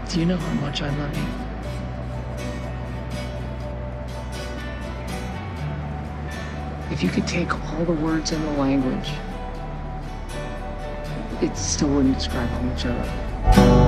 Do you know how much I love you? If you could take all the words in the language, it still wouldn't describe how much I love you.